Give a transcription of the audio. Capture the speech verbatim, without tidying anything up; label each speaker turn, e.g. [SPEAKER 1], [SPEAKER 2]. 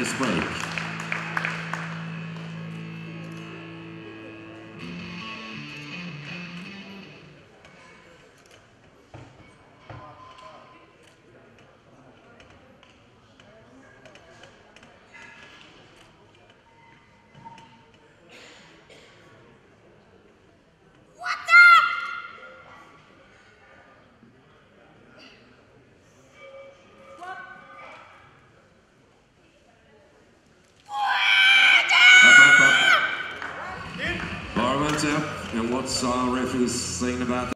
[SPEAKER 1] this week. And what's our referee's seen about that?